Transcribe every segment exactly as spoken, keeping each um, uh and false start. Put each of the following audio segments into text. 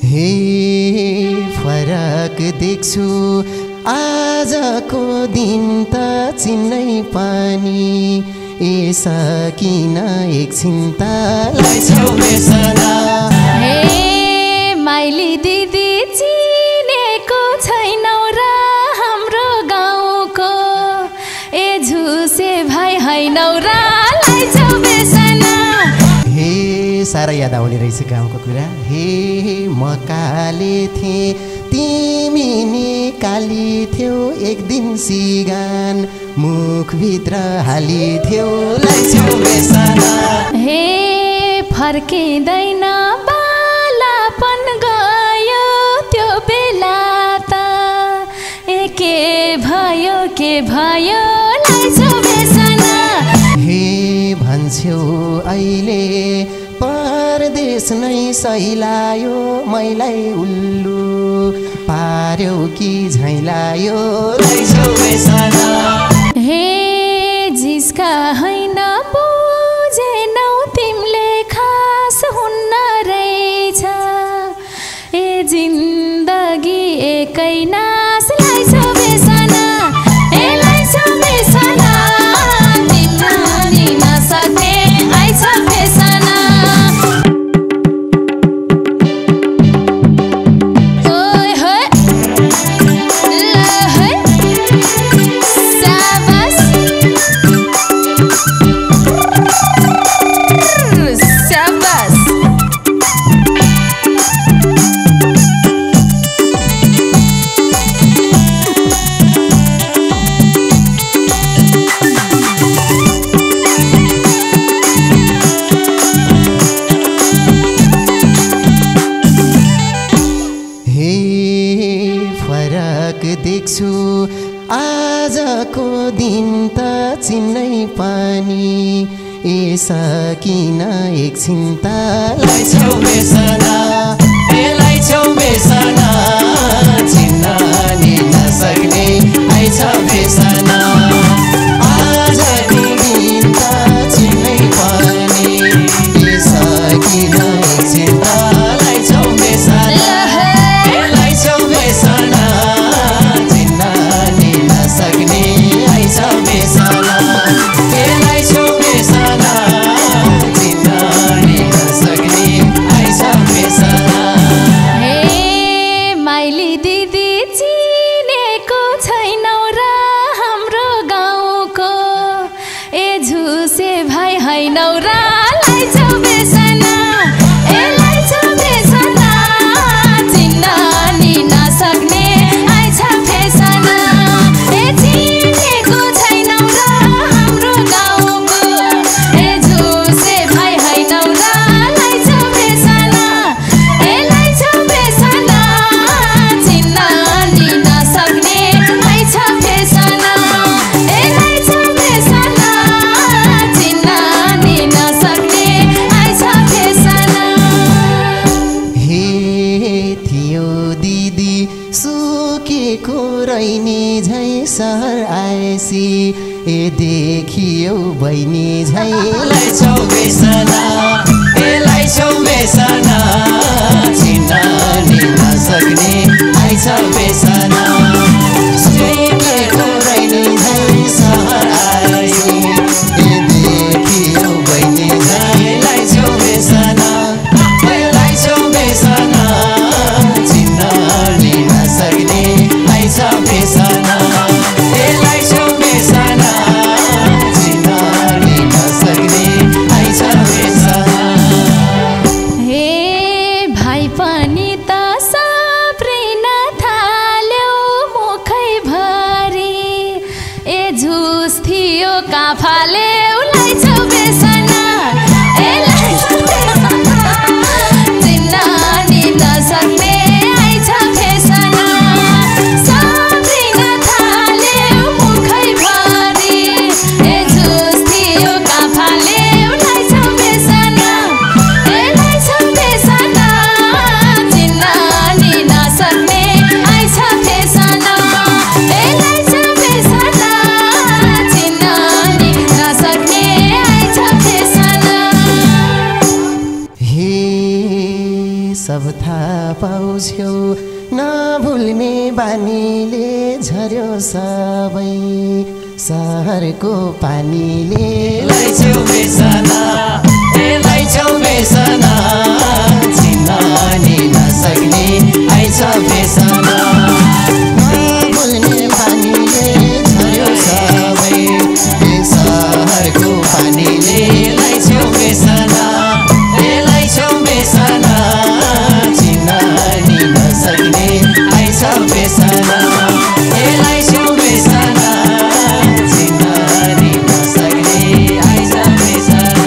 हे फरक देख्छु आजको दिन त चिन्नै पानी यसा किन एकछिन तलाई छौ बेसना। हे माइली दिदी चिनेको छैनौ र हाम्रो गाउँको ए झुसे भाइ हैनौ र लाई छौ बेसना। हे सारा याद आउने रहेछ गाउँको कुरा। हे म काले थिएँ तिमी निकाली थियौ एक दिन सिगान मुखभित्र हाली थियौ लाई छौ बेसना। हे फर्किँदैन बालापन गयो त्यो बेला त ए के भयो के भयो लाई छौ बेसना। हे भन्छौ अहिले परदेश नै सहिलायो मैलाई उल्लु पार्यौ कि झैलायो लाई छौ बेसना। हे जिस्का हैन बुझेनौ तिमीले खास हुन्न रहेछ ए जिन्दगी एकै नास लाई छौ बेसना। ए लाई छौ बेसना तिमीले नसक्ने आइछ बेसना। देख्छु आजको दिन त चिन्नै पानी यसा किन एकछिन तलाई छौ बेसना। ए लाई छौ बेसना चिन्न नि नसक्ने आइछ बेसना। आजको दिन त चिन्नै पानी यसा किन एकछिन तलाई छौ बेसना। ए लाई छौ बेसना ए देखियौ बहिनी झै लाई छौ बेसना। ए लाई छौ बेसना चिन्न नि नसक्ने आइछ बेसना। सुकेको रैनी झै सहर आएसी ए देखियौ बहिनी झै लाई छौ बेसना। ए लाई छौ बेसना चिन्न नि नसक्ने आइछ बेसना। ए लाई छौ बेसना काफाले उलाई छौ बेसना। ए लाई छौ बेसना चिन्न नि नसक्ने आइछ बेसना। साब्रिन थाल्यो मुखै भरी ए झुस थियो काफाले उलाई छौ बेसना। ए लाई छौ बेसना चिन्न पाउँछौ नभुल्ने बानीले झर्यो सबै सहरको पानीले लैछौ बेसना ए लैछौ बेसना चिन्न नि नसक्ने आइछ बेसना नभुल्ने बानीले झर्यो सबै सहरको पानीले लैछौ बेसना ए लैछौ बेसना चिन्न नि नसक्ने आइछ बेसना ए लैछौ बेसना चिन्न नि नसक्ने आइछ बेसना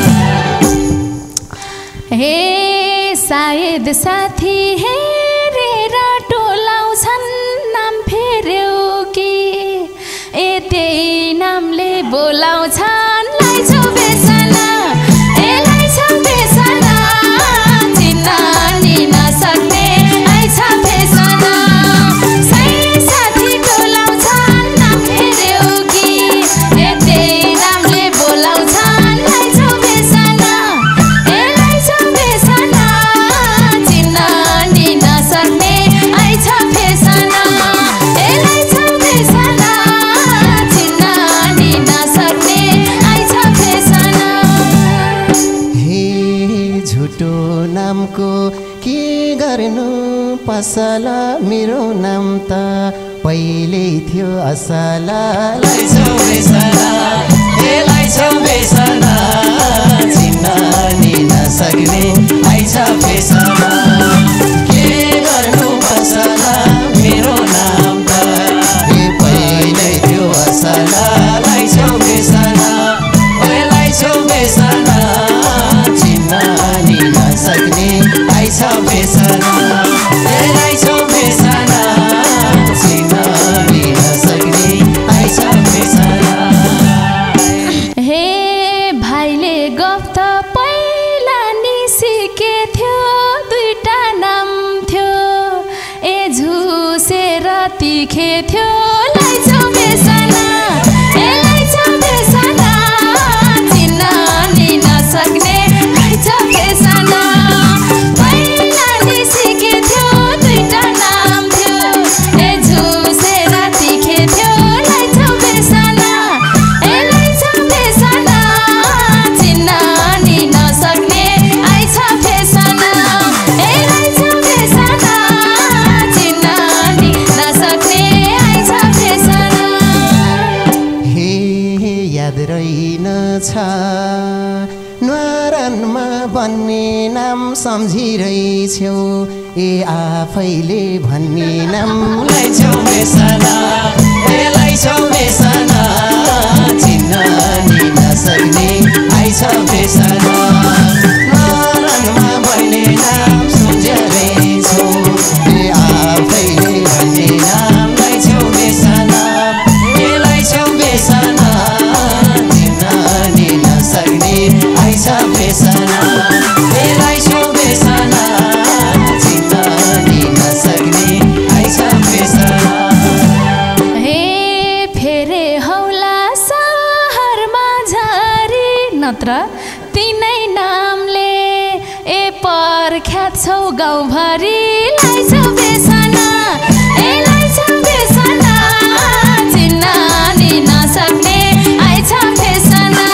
हे सायद साथी हेरेर टोलाउँछन् नाम फेर्यौ कि ए त्यही नामले बोलाउँछन् लैछौ बेसना ए लैछौ बेसना चिन्न नि नसक्ने आइछ बेसना सायद साथी टोलाउँछन् नाम फेर्यौ कि ए त्यही नामले बोलाउँछन् लैछौ बेसना ए लैछौ बेसना चिन्न नि नसक्ने आइछ बेसना ए लैछौ बेसना चिन्न नि नसक्ने आइछ बेसना हे झुटो नामको के गर्नु पसल मेरो नाम त पहिल्यै थियो असल लैछौ बेसना ए लैछौ बेसना चिन्न नि नसक्ने आइछ बेसना के गर्नु पसल मेरो नाम त ए पहिल्यै थियो असल लैछौ बेसना ए लैछौ बेसना चिन्न नि नसक्ने आइछ बेसना ए लैछौ बेसना चिन्न नि नसक्ने आइछ बेसना हे भाइले गफ त पहिला नि सिकेथ्यो दुईटा नाम थियो ए झुसेर तिखेथ्यो लैछौ बेसना ए लैछौ बेसना चिन्न नि नसक्ने आइछ बेसना पहिला नि सिकेथ्यो दुईटा नाम थियो ए झुसेर तिखेथ्यो लैछौ बेसना ए लैछौ बेसना चिन्न नि नसक्ने आइछ बेसना ए लैछौ बेसना चिन्न नि नसक्ने आइछ बेसना हे याद रहेनछ न्वारानमा बन्ने नाम सम्झिरहेछौ ए आफैले भन्ने नाम लैछौ बेसना ए लैछौ बेसना चिन्न नि नसक्ने आइछ बेसना मरणमा बन्ने नाम सम्झिरहेछौ ए आफैले भन्ने नाम लैछौ बेसना ए लैछौ बेसना चिन्न नि नसक्ने आइछ बेसना ए लैछौ बेसना चिन्न नि नसक्ने आइछ बेसना हे फेरे हौला सहरमा झरी नत्र तिनै नामले ए पर्ख्यात छौ गाउँभरि लैछौ बेसना ए लैछौ बेसना चिन्न नि नसक्ने आइछ बेसना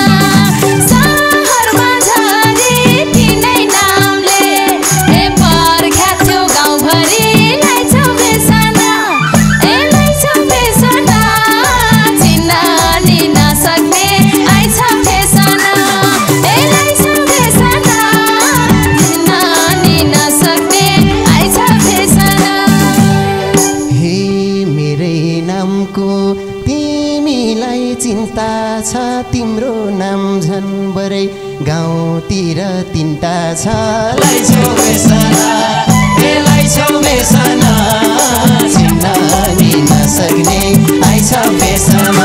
सहरमा झरी तिनै नामले ए पर्ख्यात छौ गाउँभरि लैछौ बेसना ए लैछौ बेसना चिन्न नि नसक्ने आइछ बेसना ए लैछौ बेसना चिन्न नि नसक्ने आइछ बेसना हे मेरै नामको तिमीलाई चिन्ता छ तिम्रो नाम झन् बरै गाउँतिर तिनटा छ लैछौ बेसना ए लैछौ बेसना चिन्न नि नसक्ने आइछ बेसना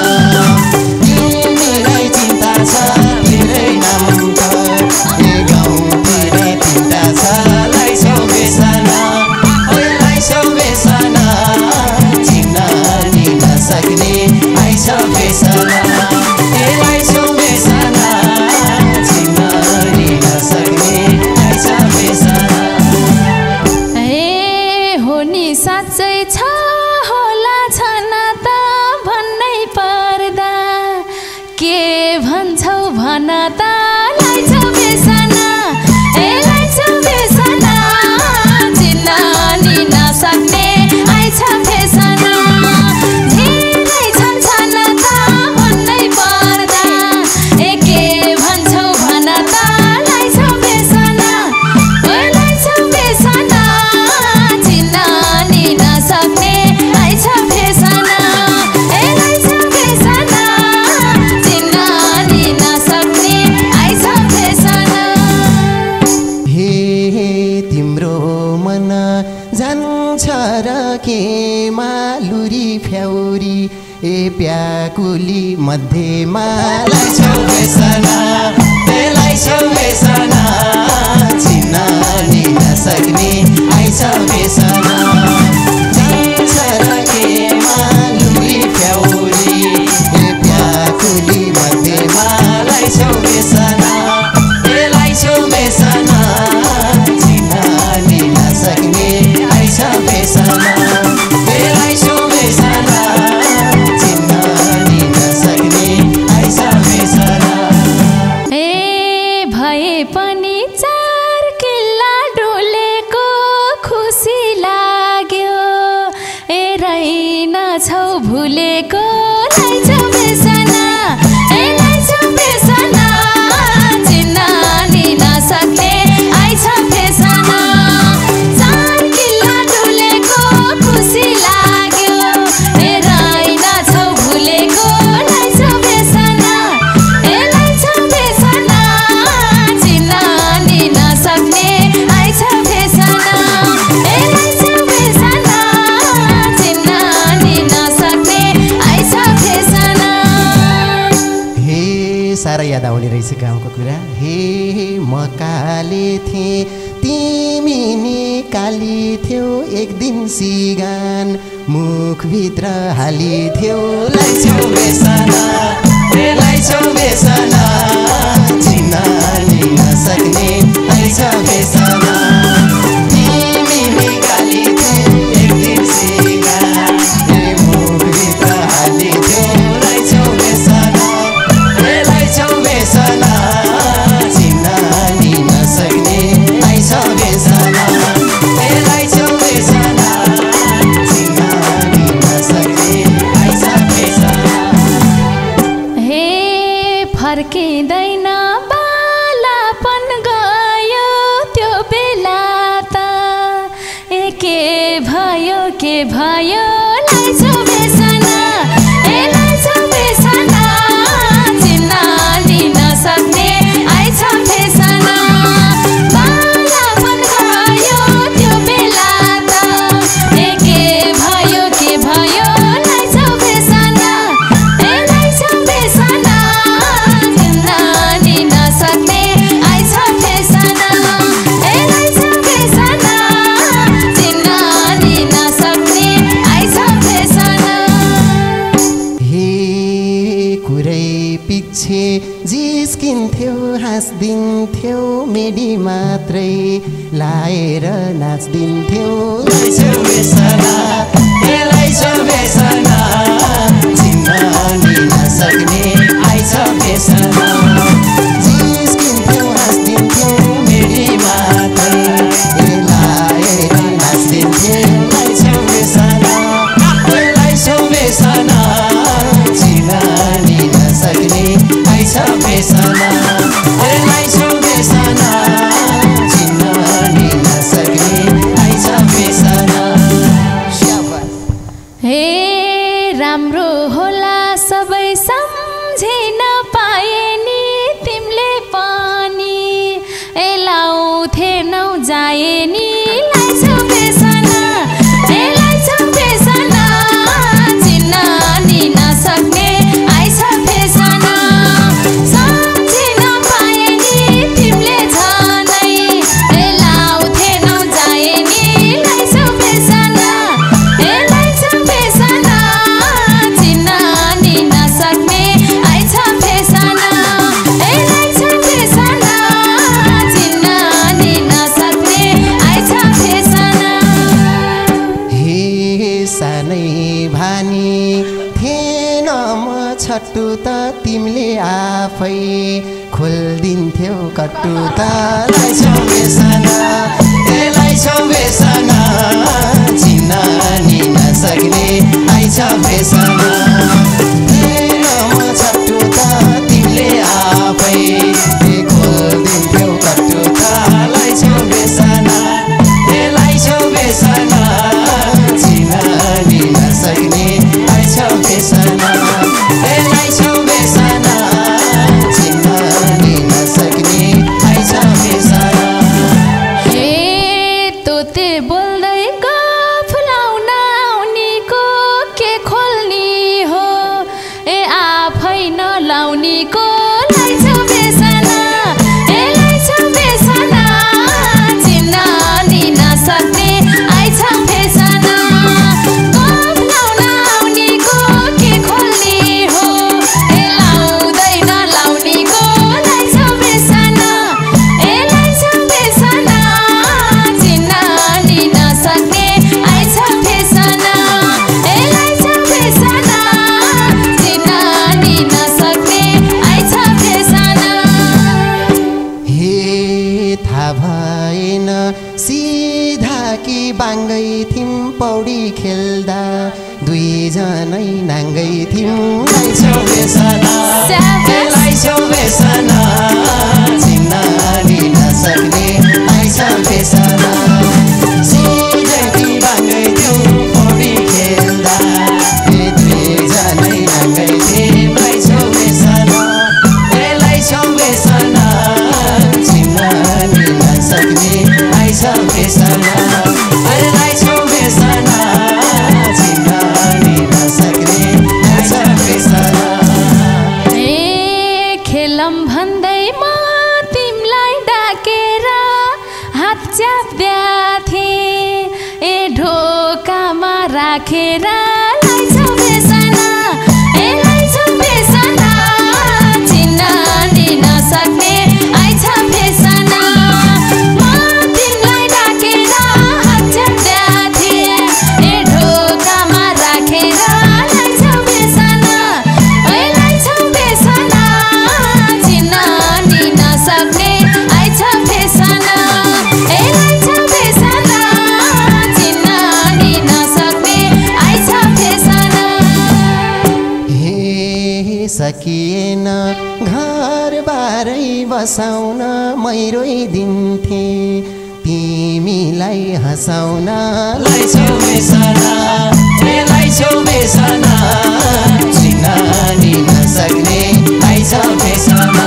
तिमीलाई चिन्ता छ तिम्रै नाम त ए गाउँतिर तिनटा छ लैछौ बेसना ए लैछौ बेसना चिन्न नि नसक्ने आइछ बेसना ए लैछौ बेसना चिन्न नि नसक्ने आइछ बेसना साँच्चै छ होला छन त भन्नै पर्दा के भन्छौ भन त लाइछौ बेसना ए लाइछौ बेसना चिन्न नि नसक्ने आइछ फेसना धेरै छन् छन त भन्नै पर्दा ए के भन्छौ भन त लाइछौ बेसना ए लाइछौ बेसना चिन्न नि नसक्ने आइछ फेसना ए लाइछौ बेसना चिन्न नि नसक्ने आइछ फेसना हे तिम्रो मन जान्छ र के मालुरी फ्याउरी ए प्याकुली मध्येमा लाइछौ बेसना ए लाइछौ बेसना चिन्न नि नसक्ने आइछ बेसना जान्छ र के मालुरी फ्याउरी ए प्याकुली मध्येमा लाइछौ बेसना ए लाइछौ बेसना चिन्न नि नसक्ने आइछ बेसना ए लाइछौ बेसना चिन्न नि नसक्ने आइछ बेसना ए भए पनि चार किल्ला डोलेको खुसी लाग्यो ए रहेनछौ भुलेको लाइछौ बेसना ए लाइछौ बेसना चिन्न नि नसक्ने आइछ फेसना चार किल्ला डोलेको खुसी लाग्यो ए रहेनछौ भुलेको लाइछौ बेसना ए लाइछौ बेसना चिन्न नि नसक्ने आइछ फेसना ए लाइछौ बेसना चिन्न नि नसक्ने आइछ फेसना हे साह्रै याद आउने रहेछ गाउँको कुरा हे म काले थिएँ तिमी नि काली थियौ एक दिन सिगान मुखभित्र हाली थियौ लाइछौ बेसना ए लाइछौ बेसना चिन्न नि नसक्ने आइछ बेसना तिमी नि काली थियौ एक दिन सिगान ए मुखभित्र हाली थियौ लाइछौ बेसना ए लाइछौ बेसना चिन्न नि नसक्ने आइछ बेसना ए लाइछौ बेसना चिन्न नि नसक्ने आइछ बेसना हे फर्किँदैन बालापन गयो त्यो बेला त ए के भयो के भयो लाइछौ बेसना ए लाइछौ बेसना चिन्न नि नसक्ने आइछ फेसना बालापन गयो त्यो बेला त ए के भयो के भयो लाइछौ बेसना ए लाइछौ बेसना चिन्न नि नसक्ने आइछ फेसना ए लाइछौ बेसना चिन्न नि नसक्ने आइछ फेसना हे कुरै पिच्छे जिस्किन्थ्यौ हाँस्दिन्थ्यौ मेडी मात्रै लाएर नाच्दिन्थ्यौ लाइछौ बेसना ए लाइछौ बेसना चिन्न नि नसक्ने आइछ बेसना जिस्किन्थ्यौ हाँस्दिन्थ्यौ मेरी मात्र ए लाएर नाच्दिन्थ्यौ लाइछौ बेसना ए लाइछौ बेसना चिन्न नि नसक्ने आइछ बेसना ए लाइछौ बेसना चिन्न नि नसक्ने आइछ बेसना स्याप छट्टु त तिमीले आफै खोल्दिन्थ्यौ कट्टु त लाइछौ बेसना ए लाइछौ बेसना चिन्न नि नसक्ने आइछ बेसना ए म छट्टु त तिमीले आफै खोल्दिन्थ्यौ कट्टु त लाइछौ बेसना ए लाइछौ बेसना चिन्न नि नसक्ने आइछ बेसना ए लाइछौ बेसना चिन्न नि नसक्ने आइछ बेसना हे तोते बोल्दै गफ लाउन आउनेको के खोल्ने हो ए आफै नलाउनेको लाइछौ बेसना ए लाइछौ बेसना चिन्न नि नसक्ने आइछ बेसना गफ लाउन आउनेको के खोल्ने हो ए लाउँदै नलाउनेको लाइछौ बेसना ए लाइछौ बेसना चिन्न नि नसक्ने आइछ बेसना ए लाइछौ बेसना चिन्न नि नसक्ने आइछ बेसना हे थाहा भएन सिधा कि बाङ्गै थियौँ पौडी खेल्दा दुईजनै नाङ्गै थियौँ लाइछौ बेसना ए लाइछौ बेसना चिन्न नि नसक्ने आइछ बेसना सिधै कि बाङ्गै थियौँ पौडी खेल्दा ए दुईजनै नाङ्गै थियौँ लाइछौ बेसना ए लाइछौ बेसना चिन्न नि नसक्ने आइछ बेसना अरे लाइछौ बेसना चिन्न नि नसक्ने आइछ बेसना ए खेलम भन्दै म तिमीलाई डाकेर हात च्याप्दा थिएँ ए ढोकामा राखेर लाइछौ बेसना ए लाइछौ बेसना चिन्न नि नसक्ने आइछ बेसना म तिमीलाई डाकेर हात च्याप्दा थिएँ ए ढोकामा राखेर लाइछौ बेसना ए लाइछौ बेसना चिन्न नि नसक्ने आइछ बेसना ए लाइछौ बेसना चिन्न नि नसक्ने आइछ बेसना हे सकिएन घरबारै बसाउन मै रोइदिन्थेँ तिमीलाई हँसाउन लाइछौ बेसना ए लाइछौ बेसना चिन्न नि नसक्ने आइछ बेसना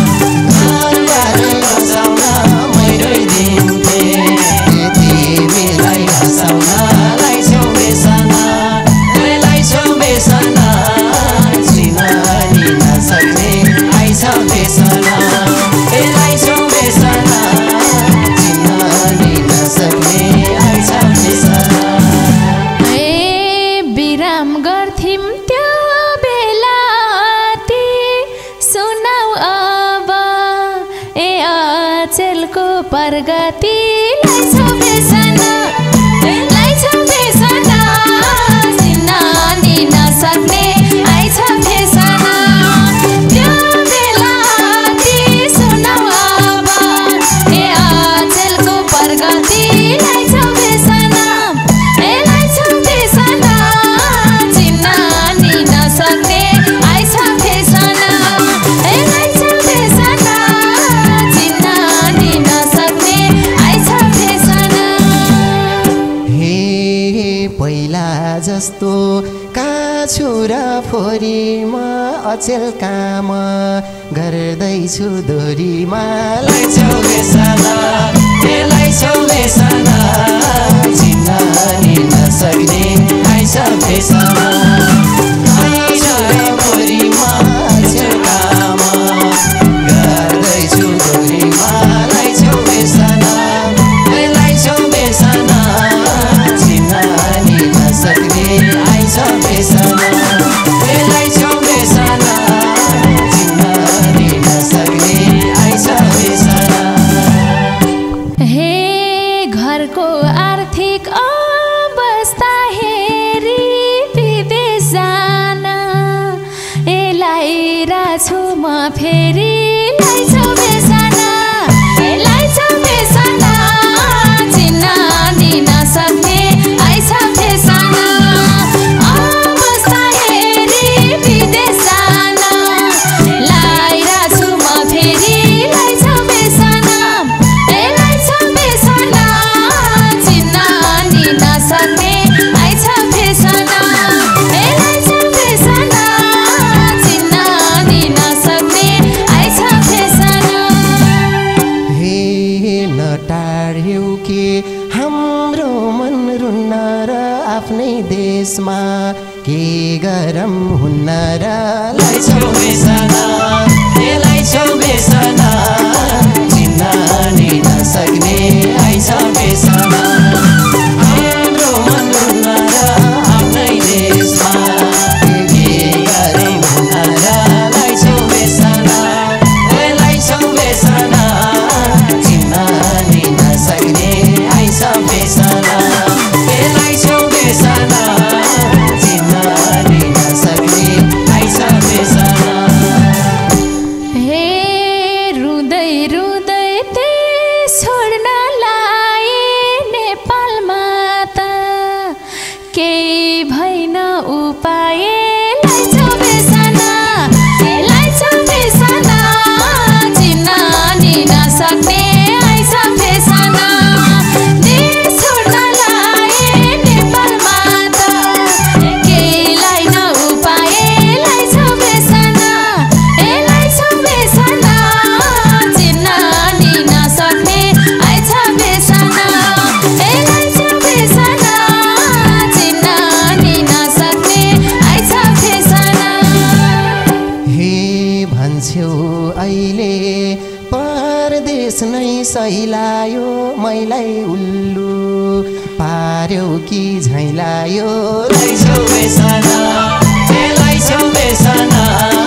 घरबारै बसाउन मै रोइदिन्थेँ तिमीलाई हँसाउन लाइछौ बेसना ए लाइछौ बेसना चिन्न नि नसक्ने आइछ बेसना ए लाइछौ बेसना चिन्न नि नसक्ने आइछ बेसना ए विराम गर्थ्यौँ त्यो बेला ती सुनाउ अब ए अचेलको प्रगति लाइछौ बेसना ए लाइछौ बेसना चिन्न नि नसक्ने आइछ बेसना त्यो बेला ती सुनाउ अब ए अचेलको प्रगति लाइछौ बेसना ए लाइछौ बेसना चिन्न नि नसक्ने आइछ बेसना ए लाइछौ बेसना चिन्न नि नसक्ने आइछ बेसना हे पहिला जस्तो काछु र फोरीमा अचेल काम गर्दैछु दोरीमा लाइछौ बेसना ए लाइछौ बेसना चिन्न नि नसक्ने आइछ बेसना काछु र फोरीमा अचेल काम गर्दैछु दोरीमा लाइछौ बेसना ए लाइछौ बेसना चिन्न नि नसक्ने आइछ बेसना ए लाइछौ बेसना चिन्न नि नसक्ने आइछ बेसना हे घरको आर्थिक फेरि लाइछौ बेसना ए लाइछौ बेसना चिन्न दिन सक्ने आइछ फेसना अवस्था हेरी विदेश जान लाइराछु म फेरि लाइछौ बेसना ए लाइछौ बेसना चिन्न दिन सक्ने आइछ फेसना ए लाइछौ बेसना चिन्न दिन सक्ने आइछ फेसना हे नटार्यौ के हाम्रो मन रुन्न र आफ्नै देशमा के गरम हुन्न र लाइछौ बेसना ए लाइछौ बेसना चिन्न नि नसक्ने आइछ बेसना हाम्रो मन रुन्न र आफ्नै देशमा के गरम हुन्न र लाइछौ बेसना ए लाइछौ बेसना चिन्न नि नसक्ने आइछ बेसना ए लाइछौ बेसना चिन्न नि नसक्ने आइछ बेसना हे रुँदै रुँदै ते छोड्न लाए नेपालमा त केही भएन उपाय लाइछौ बेसना ए लाइछौ बेसना चिन्न दिन सक्ने आइछ फेसना देश छोड्न लाए नेपालमा त केही लाइन उपाय लाइछौ बेसना ए लाइछौ बेसना चिन्न दिन सक्ने आइछ बेसना ए लाइछौ बेसना चिन्न दिन सक्ने आइछ फेसना हे भन्छौ अहिले परदेश नै सहिलायो मैलाई उल्लु पार्यौ कि झैलायो लाइछौ बेसना ए लाइछौ बेसना